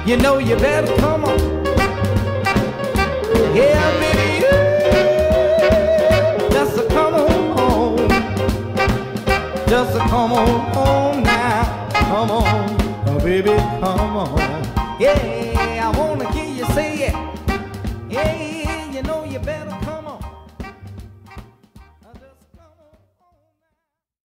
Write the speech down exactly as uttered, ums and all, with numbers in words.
you know you better come on. Yeah, baby, you just a come on home. Just a come on home now. Come on, oh baby, come on. Yeah, I wanna hear you say it. Yeah, you know you better.